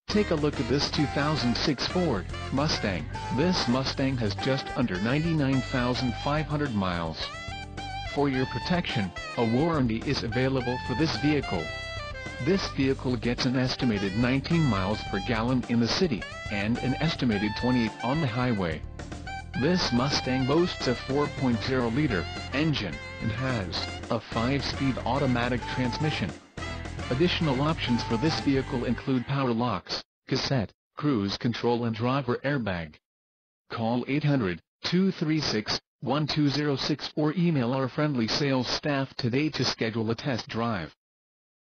Take a look at this 2006 Ford Mustang. This Mustang has just under 99,500 miles. For your protection, a warranty is available for this vehicle. This vehicle gets an estimated 19 miles per gallon in the city, and an estimated 28 on the highway. This Mustang boasts a 4.0-liter engine, and has a 5-speed automatic transmission. Additional options for this vehicle include power locks, cassette, cruise control and driver airbag. Call 800-236-1206 or email our friendly sales staff today to schedule a test drive.